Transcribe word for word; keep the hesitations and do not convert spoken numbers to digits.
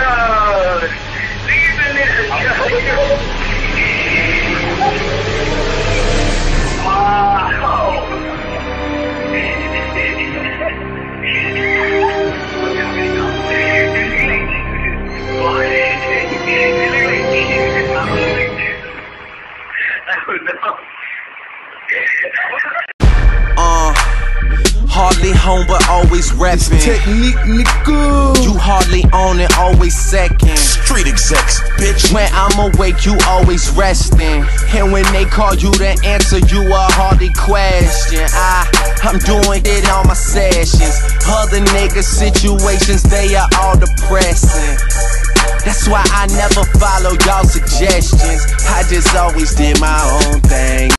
Uh, hardly home but always reppin'. Technique, nigga. You hardly own it, always second. Street execs, bitch. When I'm awake, you always resting. And when they call you to answer, you a hardly question. I, I'm doing it on my sessions. Other niggas' situations, they are all depressing. That's why I never follow y'all suggestions. I just always did my own thing.